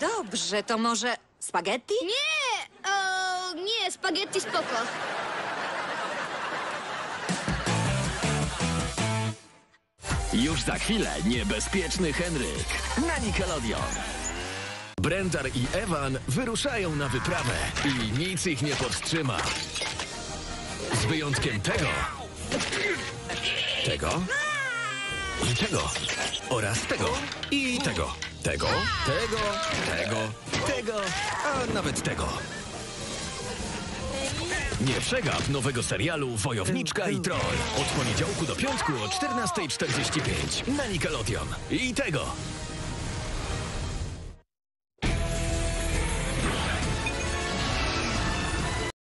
Dobrze, to może spaghetti? Nie! O, nie, spaghetti spoko. Już za chwilę niebezpieczny Henryk na Nickelodeon. Brendar i Ewan wyruszają na wyprawę i nic ich nie powstrzyma. Z wyjątkiem tego i tego oraz tego i tego, tego, a nawet tego. Nie przegap nowego serialu Wojowniczka i Troll. Od poniedziałku do piątku o 14:45 na Nickelodeon. I tego.